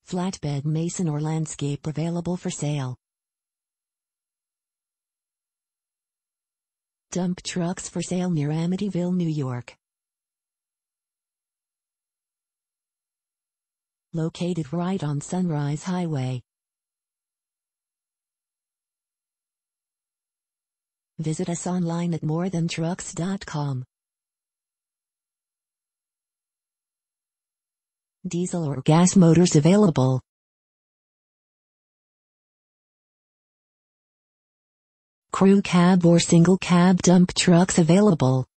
Flatbed mason or landscape available for sale. Dump trucks for sale near Amityville, New York. Located right on Sunrise Highway. Visit us online at morethan trucks.com. Diesel or gas motors available. Crew cab or single cab dump trucks available.